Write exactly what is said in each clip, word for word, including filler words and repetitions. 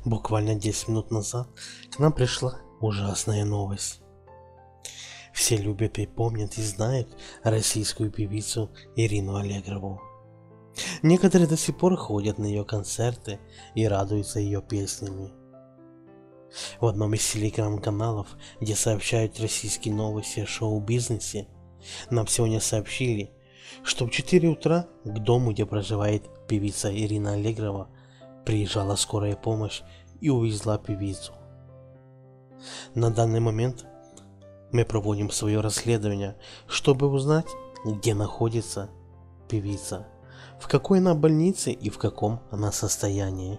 Буквально десять минут назад к нам пришла ужасная новость. Все любят и помнят и знают российскую певицу Ирину Аллегрову. Некоторые до сих пор ходят на ее концерты и радуются ее песнями. В одном из телеграм-каналов, где сообщают российские новости о шоу-бизнесе, нам сегодня сообщили, что в четыре утра к дому, где проживает певица Ирина Аллегрова, приезжала скорая помощь и увезла певицу. На данный момент мы проводим свое расследование, чтобы узнать, где находится певица, в какой она больнице и в каком она состоянии.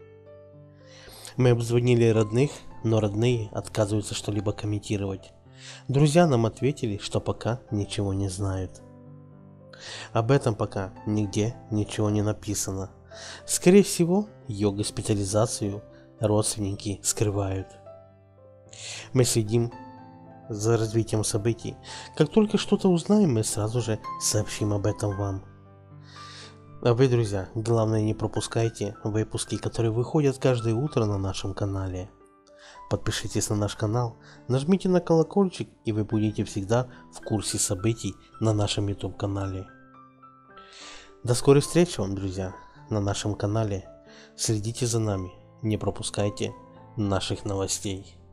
Мы обзвонили родных, но родные отказываются что-либо комментировать. Друзья нам ответили, что пока ничего не знают. Об этом пока нигде ничего не написано. Скорее всего, ее госпитализацию родственники скрывают. Мы следим за развитием событий. Как только что-то узнаем, мы сразу же сообщим об этом вам. А вы, друзья, главное, не пропускайте выпуски, которые выходят каждое утро на нашем канале. Подпишитесь на наш канал, нажмите на колокольчик, и вы будете всегда в курсе событий на нашем YouTube канале. До скорой встречи вам, друзья, на нашем канале. Следите за нами, не пропускайте наших новостей.